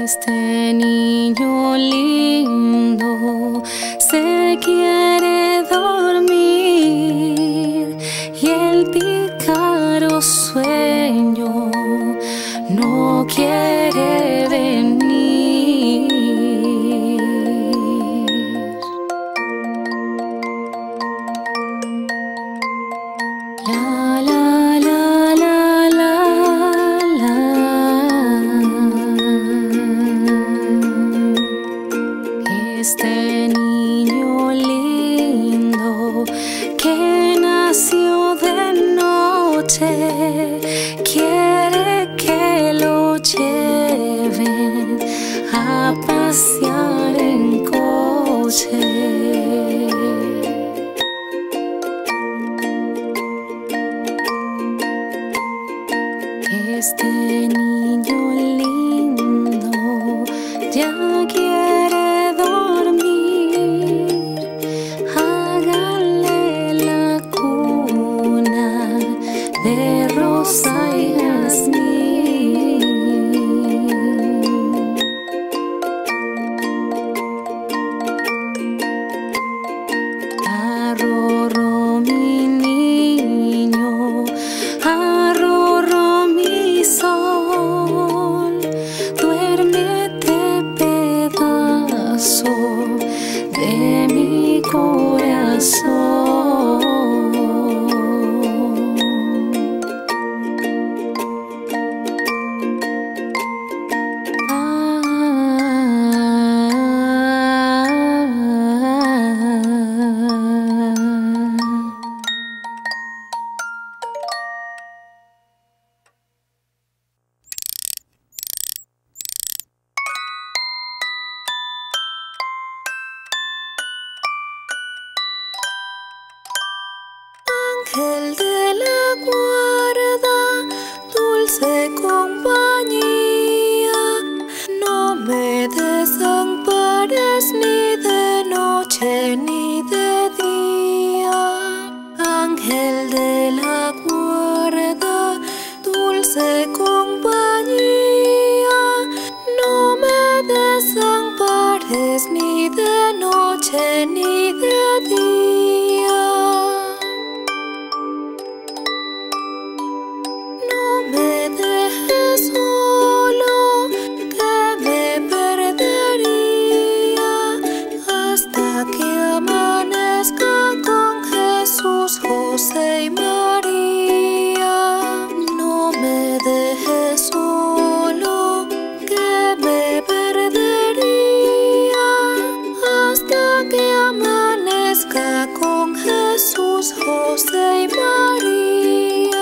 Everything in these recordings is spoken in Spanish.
Este niño lindo se quiere dormir y el pícaro sueño no quiere venir. La la la la la la. Este niño lindo que nació de noche quiere que lo lleven a pasear en coche. Este niño lindo ya quiere dormir, hágale la cuna de rosa y jazmín. Arroró mi niño, arroró mi sol, duérmete pedazo de mi corazón. Ángel de la guarda, dulce compañía, no me desampares ni de noche ni de día. Ángel de la guarda, dulce compañía, no me desampares ni de noche ni de día. No me dejes solo, que me perdería hasta que amanezca con Jesús, José y María. No me dejes solo, que me perdería hasta que amanezca con Jesús, José y María.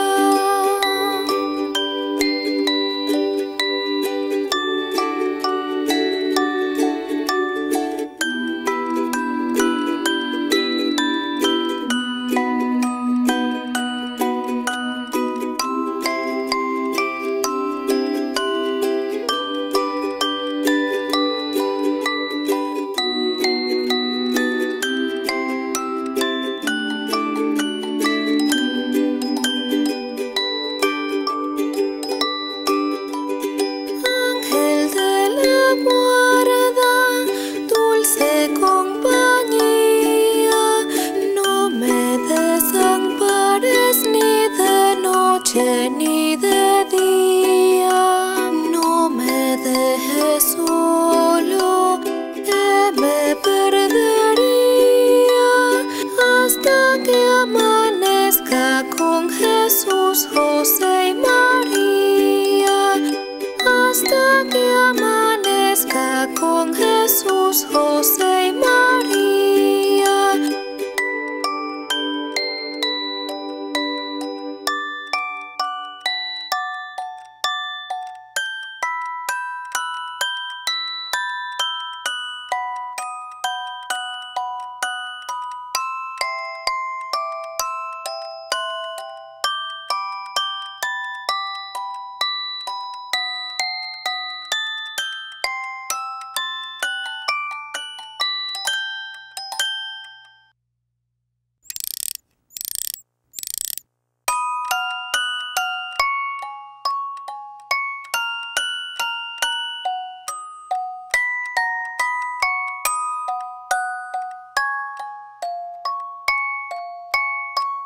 Ni de día, no me dejes solo, que me perdería hasta que amanezca con Jesús, José y María. Hasta que amanezca con Jesús, José y María.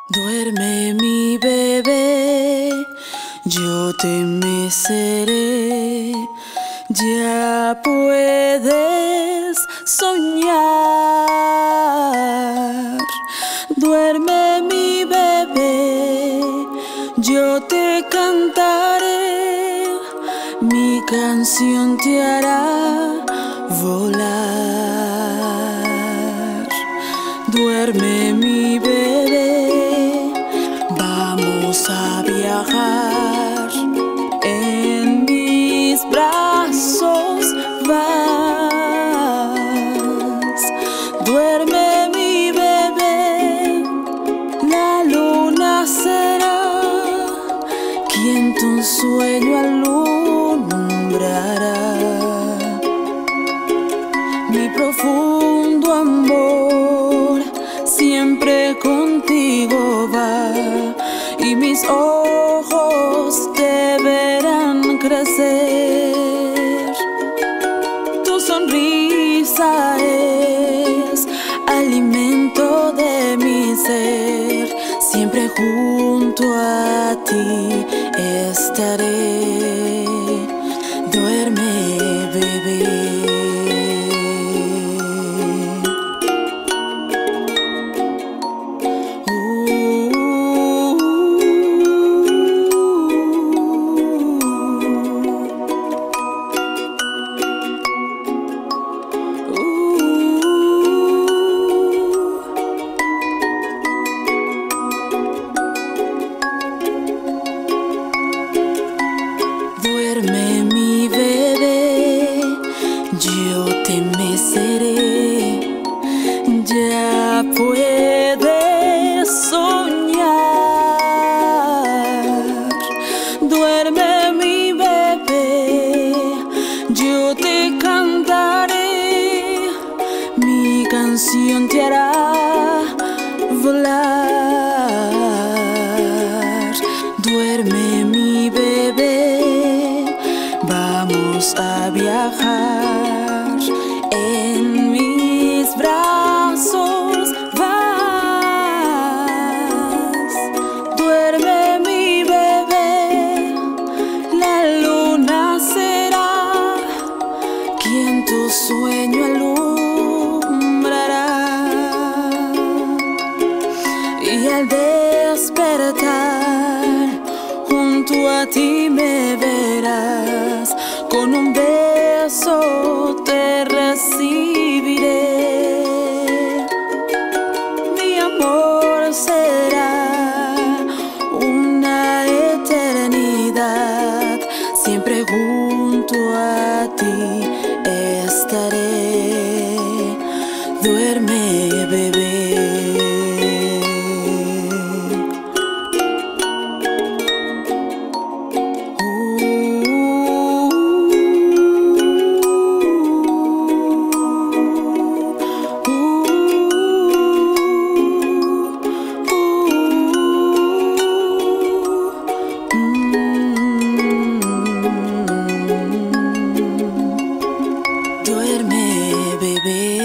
Duerme mi bebé, yo te meceré, ya puedes soñar. Duerme mi bebé, yo te cantaré, mi canción te hará volar. Duerme mi bebé, vamos a viajar, en mis brazos vas. Duerme mi bebé, la luna será quien tu sueño alumbrará. Mi profundo amor siempre contigo va, y mis ojos te verán crecer. Tu sonrisa es alimento de mi ser, siempre junto a ti estaré. Duerme, bebé. Duerme mi bebé, yo te meceré, ya puedes soñar. Duerme mi bebé, yo te cantaré, mi canción te hará volar. Duerme mi bebé, vamos a viajar, en mis brazos vas. Duerme mi bebé, la luna será quien tu sueño alumbrará. Y al despertar junto a ti me verás, con un beso te recibiré. Mi amor será una eternidad, siempre junto a ti estaré. Duerme, bebé. Duerme, bebé.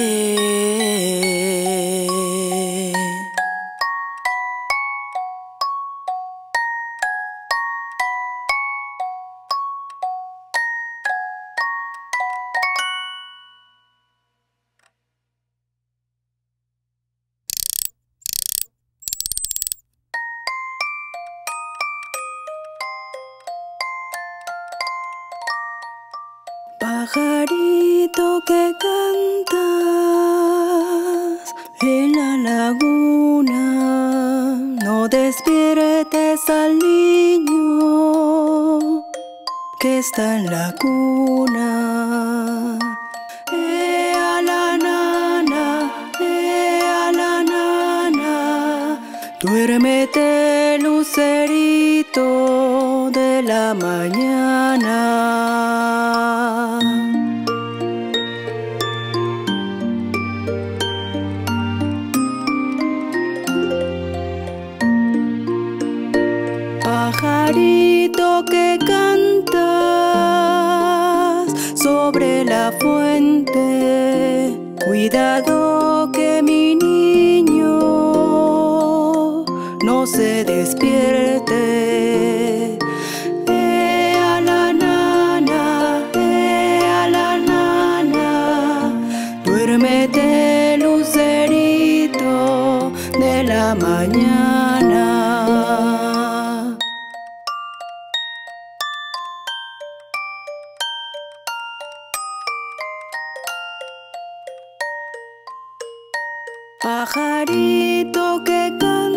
Pajarito que cantas en la laguna, no despiertes al niño que está en la cuna. A la nana, a la nana, duérmete, lucerito de la mañana. Pajarito que cantas sobre la fuente, cuidado que mi niño no se despierte. A la nana, a la nana, duérmete, lucerito de la mañana. Pajarito que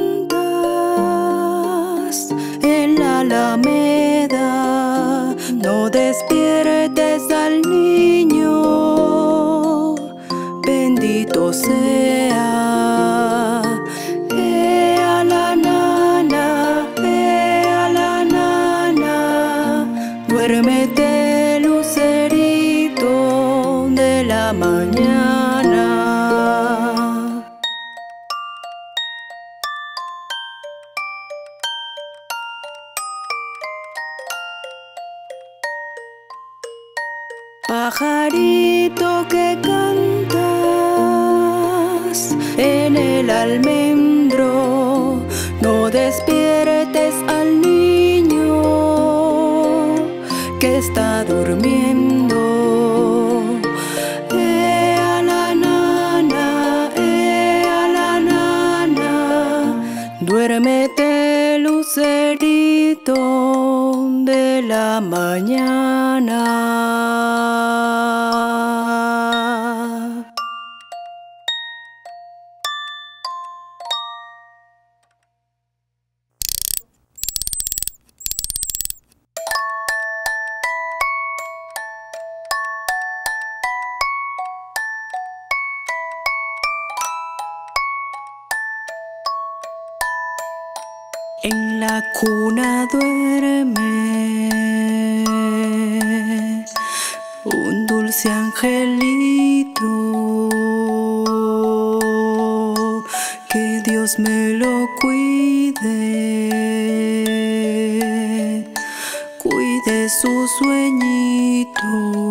cantas en la alameda, no despiertes al niño, bendito sea. A la nana, a la nana, duérmete, lucerito de la mañana. Pajarito que cantas en el almendro, no despiertes al niño que está durmiendo. A la nana, a la nana, duérmete, lucerito de la mañana. En la cuna duerme un dulce angelito, que Dios me lo cuide, cuide su sueñito.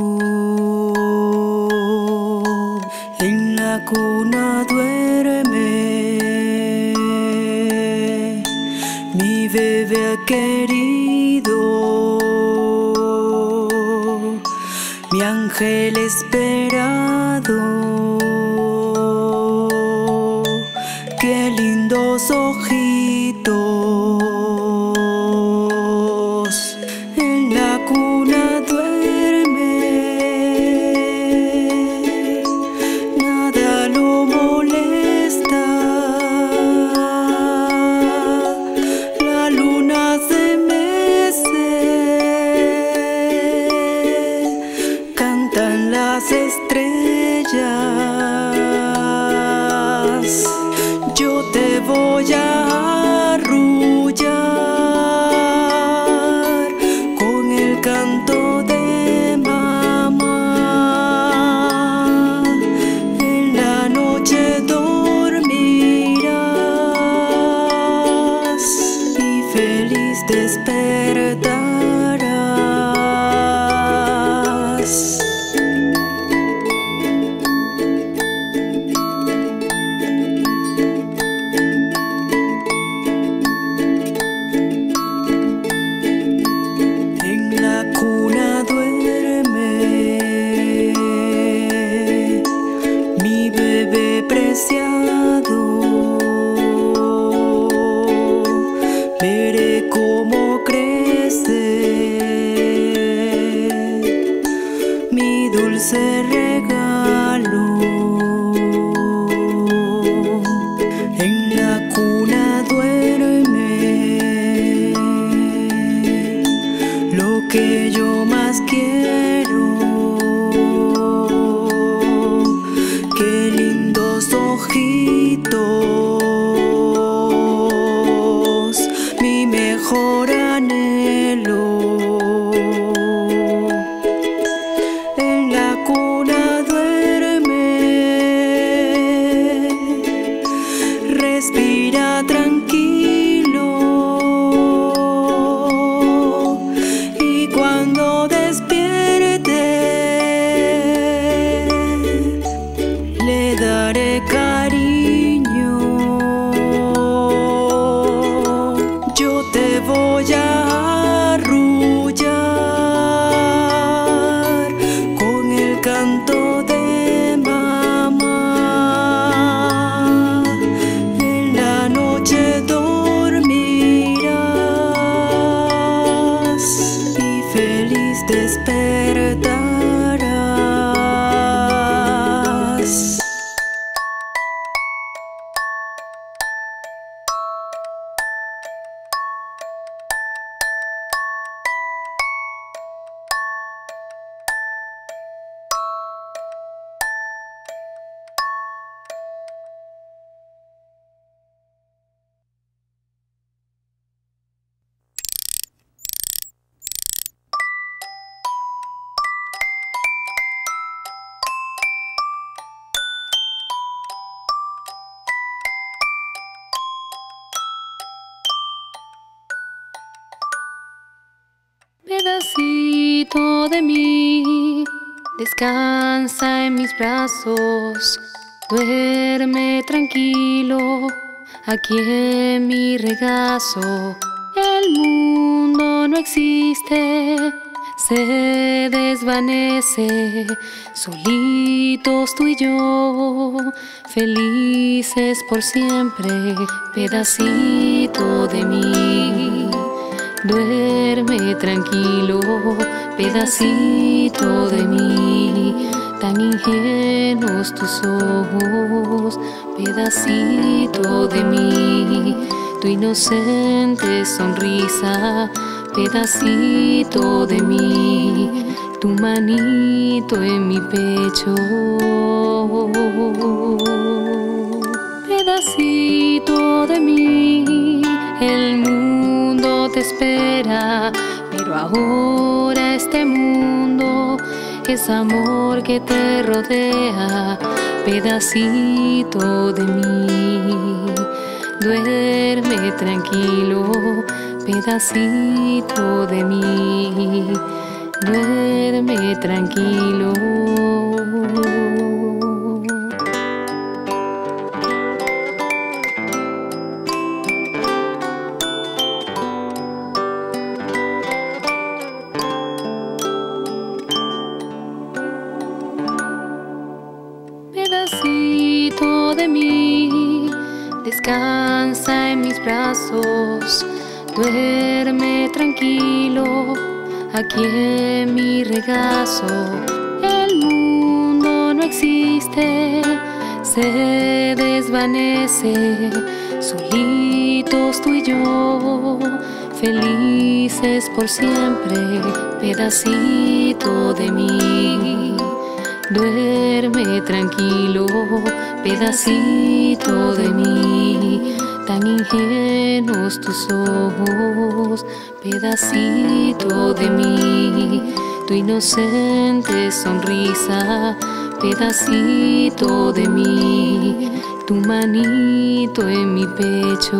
En la cuna duerme mi bebé querido, mi ángel esperado. Qué lindos ojitos. En la cuna duerme, nada lo molesta. Las estrellas, yo te voy a arrullar con el canto de mamá. En la noche dormirás y feliz despertarás. Veré cómo crece mi dulce regalo. En la cuna duerme lo que yo más quiero. Qué lindos ojitos, mi mejor anhelo. En la cuna duerme, respira tranquilo, y cuando despierte le daré cariño. pedacito de mí descansa en mis brazos, duerme tranquilo aquí en mi regazo. El mundo no existe, se desvanece, solitos tú y yo, felices por siempre. Pedacito de mí, duerme tranquilo, pedacito de mí, tan ingenuos tus ojos, pedacito de mí, tu inocente sonrisa, pedacito de mí, tu manito en mi pecho. Pedacito de mí, el mundo te espera, pero ahora este mundo es amor que te rodea. Pedacito de mí, duerme tranquilo, pedacito de mí, duerme tranquilo. Pedacito de mí, descansa en mis brazos, duerme tranquilo aquí en mi regazo. El mundo no existe, se desvanece, solitos tú y yo, felices por siempre. Pedacito de mí, duerme tranquilo, pedacito de mí, tan ingenuos tus ojos, pedacito de mí, tu inocente sonrisa, pedacito de mí, tu manito en mi pecho.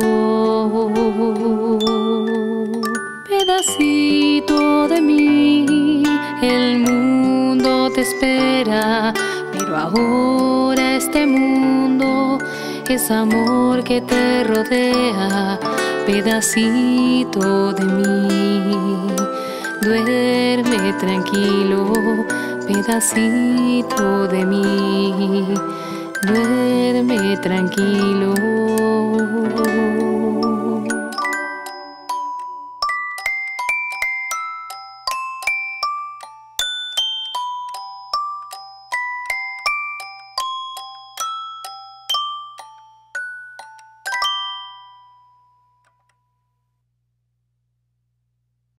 Pedacito de mí, el mundo te espera, pero ahora este mundo es amor que te rodea. Pedacito de mí, duerme tranquilo, pedacito de mí, duerme tranquilo.